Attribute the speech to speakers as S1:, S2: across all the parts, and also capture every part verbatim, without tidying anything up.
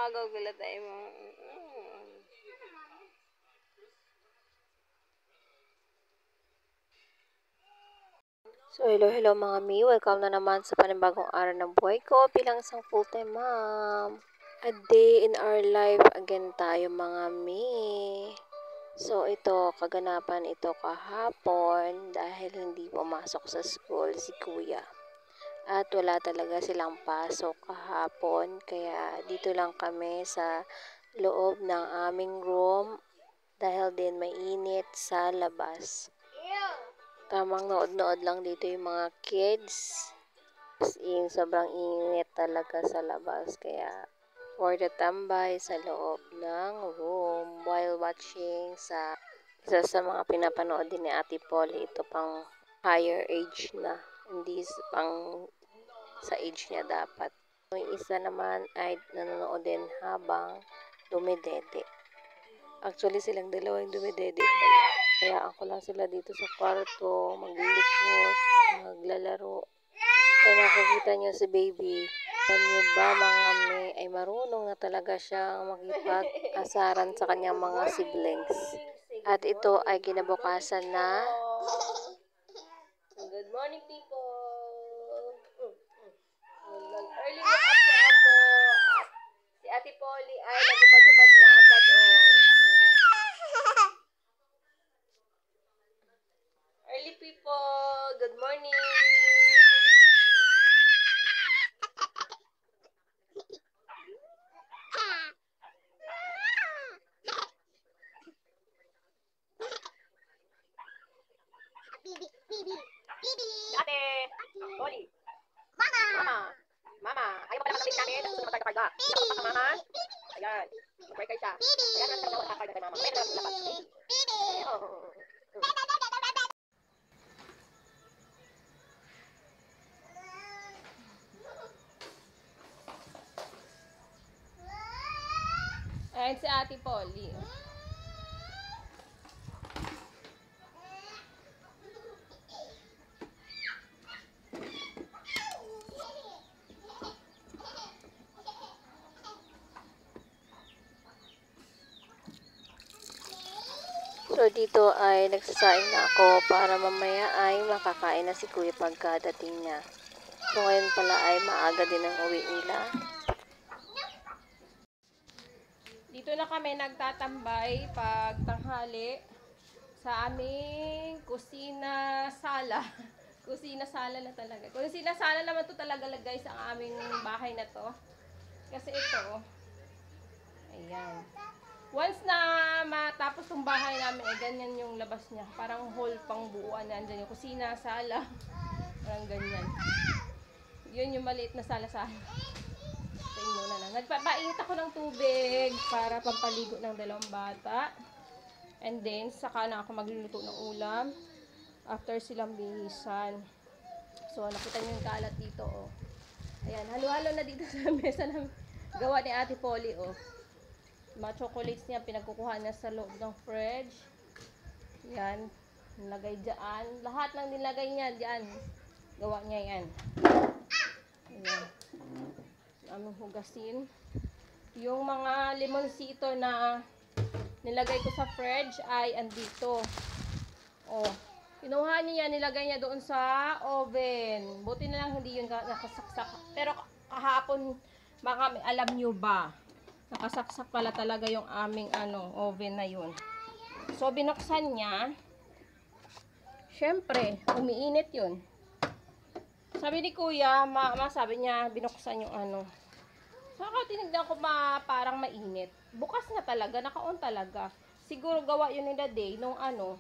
S1: agaw gila tayo mo. So, hello, hello mga mi. Welcome na naman sa panibagong araw ng buhay ko bilang isang full-time mom. A day in our life again tayo mga mi. So, ito, kaganapan ito kahapon dahil hindi pumasok sa school si kuya. At wala talaga silang pasok kahapon. Kaya dito lang kami sa loob ng aming room dahil din may init sa labas. Tamang nood-nood lang dito yung mga kids. As in, sobrang init talaga sa labas. Kaya, for the tambay sa loob ng room while watching sa isa sa mga pinapanood din ni Ate Polly. Ito pang higher age na. Hindi pang sa age niya dapat. Yung isa naman ay nanonood din habang dumidede. Actually, silang dalawa yung dumidede. Kaya ako lang sila dito sa kwarto, maglilikot, maglalaro. Kaya nakikita niyo si baby. Alam niyo ba mga may ay marunong na talaga siyang makipag-asaran sa kanyang mga siblings. At ito ay kinabukasan na. Good morning people! Early wake up na ako. Si Ate Polly ay nagubad-hubad na agad oh. Early people, good morning.
S2: Bibi, bibi, bibi.
S1: Ate, Polly. Mama. Mama. Mama. Ayaw mo pala mag-update namin. Gusto mo magkarga-karga. Hindi ako pa mama. Ayan. Mag-break kayo siya. Ayan, nasa mga magkarga kay mama. Pwede na lapat.
S2: Bibi.
S1: Oh. Ayan si Ate Polly. So, dito ay nagsasaing na ako para mamaya ay makakain na si kuya pagkadating niya. So, ngayon pala ay maaga din ang uwi nila. Dito na kami nagtatambay pag tanghali sa aming kusina sala. Kusina sala na talaga. Kusina sala naman to talaga guys ang aming bahay na to. Kasi ito, ayan. Once na matapos yung bahay namin, eh, ganyan yung labas niya. Parang hall pang buuan. Nandyan yung kusina, sala. Parang ganyan. Yun yung maliit na sala-sala. Tingin muna na. Nagpapainit ako ng tubig para pampaligo ng dalawang bata. And then, saka na ako magluluto ng ulam. After silang bihisan. So, nakita niyo yung kalat dito, oh. Ayan, halo-halo na dito sa mesa ng gawa ni Ate Polly, oh. Mga chocolates niya, pinagkukuha niya sa loob ng fridge. Yan. Nilagay dyan. Lahat ng nilagay niya dyan. Gawa niya yan. Ayan. Aming hugasin. Yung mga limonsito na nilagay ko sa fridge ay andito. Oh. Kinuha niya yan, nilagay niya doon sa oven. Buti na lang hindi yun nakasaksak. Pero kahapon, baka alam nyo ba? Nakasaksak pala talaga yung aming ano, oven na yun. So, binuksan niya. Syempre, umiinit yun. Sabi ni kuya, mama, sabi niya, binuksan yung ano. Saka tinignan ko ma, parang mainit. Bukas na talaga, naka-on talaga. Siguro gawa yun nila day, nung ano,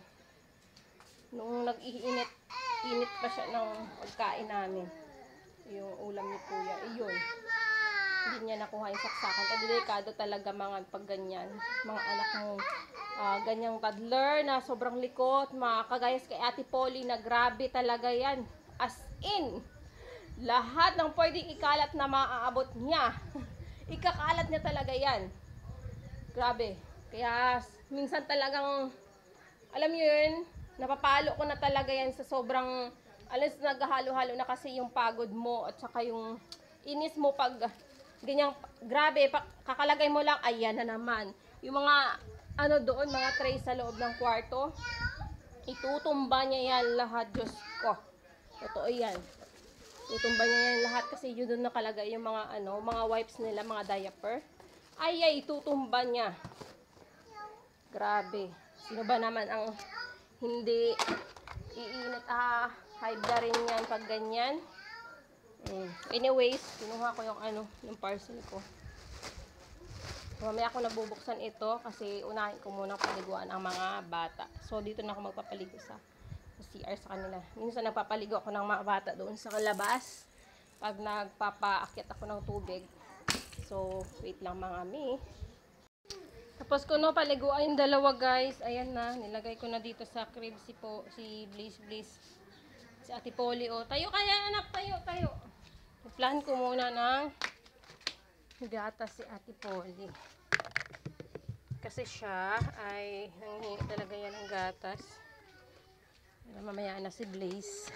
S1: nung nag-iinit, init pa siya ng pagkain namin. Yung ulam ni kuya, iyon. Hindi niya nakuha yung saksakan. Kasi delikado talaga mga pag ganyan. Mga anak mo, uh, ganyang toddler na sobrang likot. Mga kagayas kay Ate Polly na grabe talaga yan. As in, lahat ng pwedeng ikalat na maaabot niya. Ikakalat niya talaga yan. Grabe. Kaya minsan talagang, alam niyo yun, napapalo ko na talaga yan sa sobrang, alas naghahalo-halo na kasi yung pagod mo at saka yung inis mo pag Ganyang, grabe, pa, kakalagay mo lang, ayan na naman. Yung mga, ano doon, mga tray sa loob ng kwarto, itutumba niya yan lahat, Diyos ko. Totoo yan. Tutumba niya yan lahat kasi yun doon nakalagay yung mga, ano, mga wipes nila, mga diaper. Ay, ay, itutumba niya. Grabe. Sino ba naman ang hindi iinit, ah, high blood rin yan pag ganyan. Mm. Anyways, kinuha ko yung ano, yung parcel ko. So, mamaya ako nabubuksan ito kasi unahin ko muna paliguan ang mga bata. So, dito na ako magpapaligo sa, sa C R sa kanila. Minsan nagpapaligo ako ng mga bata doon sa labas pag nagpapaakyat ako ng tubig. So, wait lang mga mi. Tapos ko no, paliguan yung dalawa guys. Ayan na, nilagay ko na dito sa crib si, po, si Blaze Blaze. Si Ate Polly, oh. Tayo kaya anak, tayo, tayo. Plan ko muna ng gatas si Ate Polly. Kasi siya ay nanghihingi talaga yan ng gatas. Mamaya na si Blaze.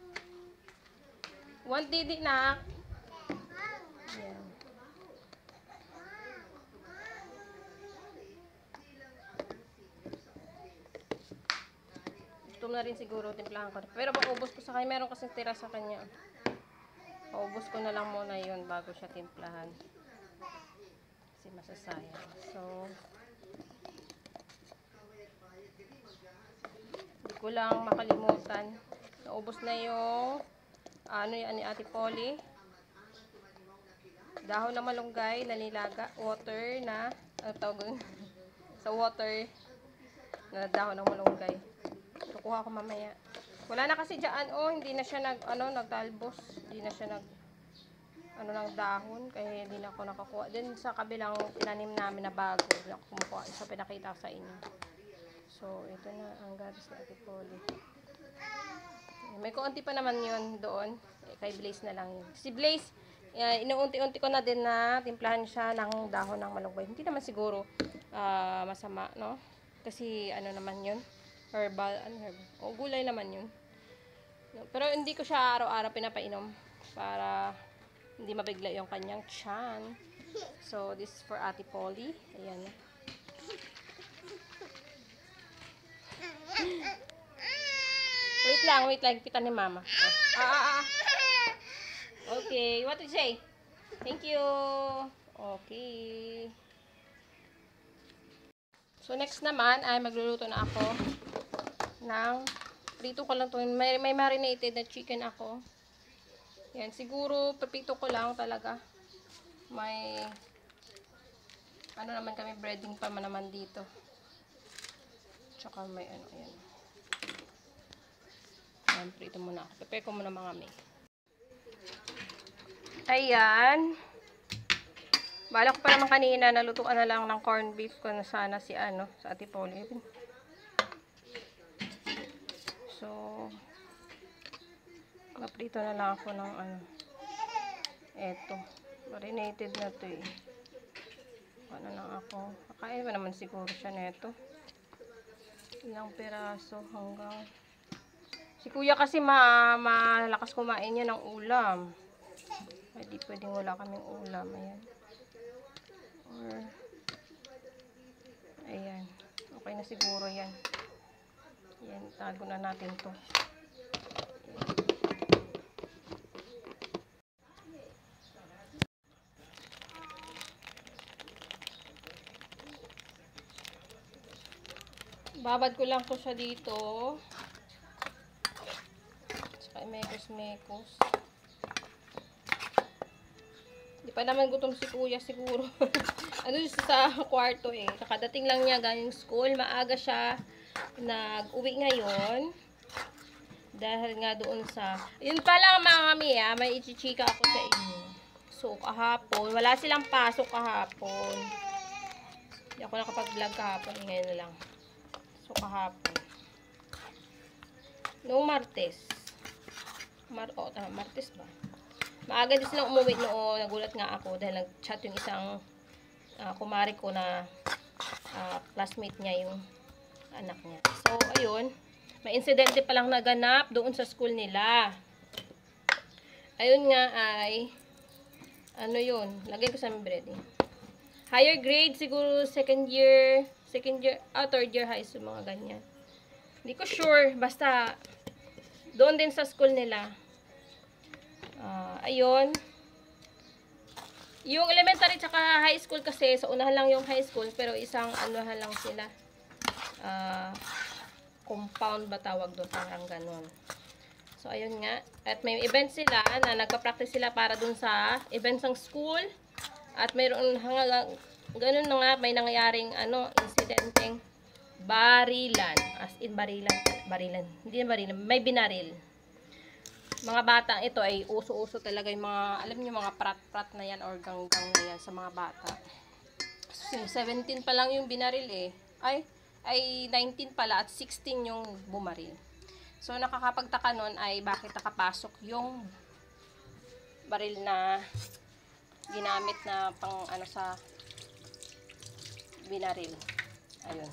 S1: One didi na. Ayan. Gutom na rin siguro, timplahan ko. Pero pag-ubos ko sa kanya, meron kasing tira sa kanya. Paubos ko na lang muna yun bago siya timplahan. Kasi masasayang. So, hindi ko lang makalimutan. Naubos na yung ano yan ni Ate Polly. Dahon na malunggay na nilaga. Water na, ang tawag sa water na dahon ng malunggay. Kukuha ko mamaya. Wala na kasi dyan, oh, hindi na siya nag, ano, nagtalbos. Hindi na siya nag, ano, ng dahon. Kaya hindi na ako nakakuha. Din sa kabilang tinanim namin na bago, hindi ako kumukuha. So, pinakita ko sa inyo. So, ito na ang gatas ni Ate Polly. May kuunti pa naman yun doon. Eh, kay Blaze na lang yun. Si Blaze, uh, inuunti-unti ko na din na timplahan siya ng dahon ng malunggay. Hindi naman siguro uh, masama, no? Kasi, ano naman yun? Herbal, ano herbal? O, gulay naman yun. Pero hindi ko siya araw-araw pinapainom para hindi mabigla yung kanyang tiyan. So, this is for Ate Polly. Ayan. Wait lang, wait lang. Pitan ni Mama. Oh. Ah, ah, ah. Okay, what did you say? Thank you. Okay. So, next naman ay magluluto na ako ng, prito ko lang to. May, may marinated na chicken ako. Yan, siguro, prito ko lang talaga. May, ano naman kami, breading pa man naman dito. Tsaka may ano, yan. Yan, prito muna ako. Prepare ko muna mga may. Ayan. Bala ko pa naman kanina, nalutuan na lang ng corned beef ko na sana si ano, sa Ate Polly. So, maprito na lang ako ng ano. Eto. Marinated na to eh. Ano lang ako. Kakain pa naman siguro siya neto. Ilang peraso hanggang. Si kuya kasi ma malakas kumain niya ng ulam. Hindi pwedeng wala kaming ulam. Ayan. Or, ayan. Okay na siguro yan. Yan, tago na natin to. Babad ko lang po siya dito. Saka mekos-mekos. Di pa naman gutom si kuya siguro. Ano sa kwarto eh. Kakadating lang niya galing school. Maaga siya nag-uwi ngayon. Dahil nga doon sa... Yun pa lang mga kami ah. May ichichika ako sa inyo. So kahapon. Wala silang pasok kahapon. Hindi ako nakapag-vlog kahapon. Ngayon na lang. So, kahapon. Noong Martes. Mar oh, ah, Martes ba? Maaga din silang umuwi noon. Nagulat nga ako dahil nag-chat yung isang uh, kumari ko na uh, classmate niya yung anak niya. So, ayun. May insidente palang naganap doon sa school nila. Ayun nga ay Ano yun? Lagay ko sa membrane. Higher grade, siguro second year, second year, ah, third year high school, mga ganyan. Hindi ko sure. Basta, doon din sa school nila. Uh, ayun. Yung elementary tsaka high school kasi, sa unahan lang yung high school, pero isang anuhan lang sila. Ah, uh, compound ba tawag doon? Parang ganun. So, ayun nga. At may event sila na nagpa-practice sila para dun sa events ng school. At mayroon hanggang ganun na nga, may nangyaring ano, insidenteng barilan. As in barilan. Barilan. Hindi na barilan. May binaril. Mga batang ito ay uso-uso talaga yung mga, alam niyo mga prat-prat na yan or ganggang na yan sa mga bata. So, seventeen pa lang yung binaril eh. Ay, ay nineteen pala at sixteen yung bumaril. So, nakakapagtaka nun ay bakit nakapasok yung baril na ginamit na pang ano sa binaril. Ayun.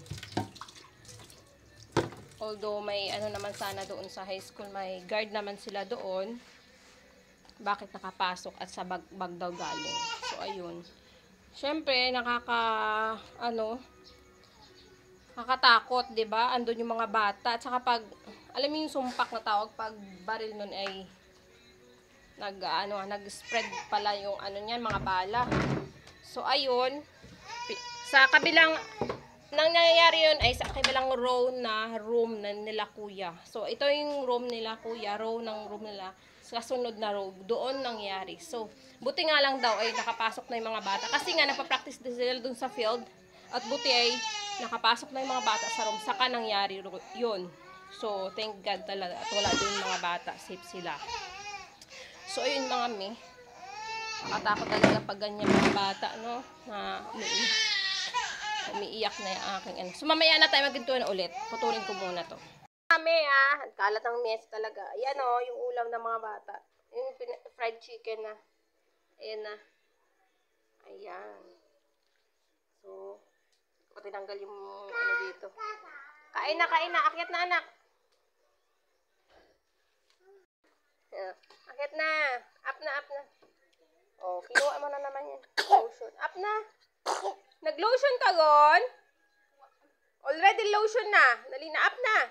S1: Although may ano naman sana doon sa high school, may guard naman sila doon. Bakit nakapasok at sa bag, bag daw galing. So, ayun. Siyempre, nakaka ano nakakatakot, 'di ba? Andun yung mga bata. At saka pag alam mo yung sumpak na tawag pag baril nun ay nag ano, nag-spread pala yung ano niyan, mga bala. So ayun, sa kabilang nang nangyayari yun ay sa kabilang row na room na nila kuya. So ito yung room nila kuya, row ng room nila. Sa sunod na row, doon nangyari. So buti nga lang daw ay nakapasok na yung mga bata kasi nga nagpa-practice din sila dun sa field. At buti ay nakapasok na yung mga bata sa room, saka nangyari yun. So, thank God talaga. At wala din mga bata. Safe sila. So, ayun mga mi. Nakatakot talaga pag ganyan mga bata, no? Na umiiyak. Umiiyak na yung aking ano. So, mamaya na tayo maginto na ulit. Putulin ko muna to. Kami, ah. Kalat ng mess talaga. Ayan, oh. Yung ulam ng mga bata. Yung fried chicken na. Ayan na. Ayan. So, ko tinanggal yung ano dito. Kain na, kain na. Akyat na, anak. Yeah. Akyat na. Up na, up na. Oh, kinuha mo na naman yan. Lotion. Up na. Nag-lotion ka, Gon? Already lotion na. Dali na, up na.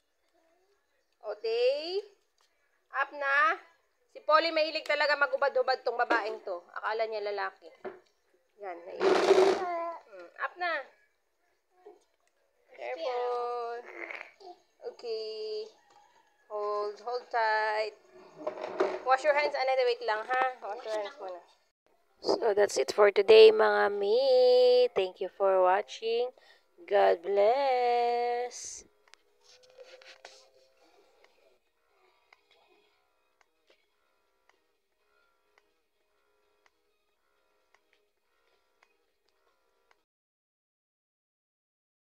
S1: Okay. Up na. Si Polly mahilig talaga magubad-ubad tong babaeng to. Akala niya lalaki. Yan. Hmm. Up na. Careful. Okay. Hold, hold tight. Wash your hands, Anna. Wait lang, ha? Wash your hands muna. So, that's it for today, mga mi. Thank you for watching. God bless.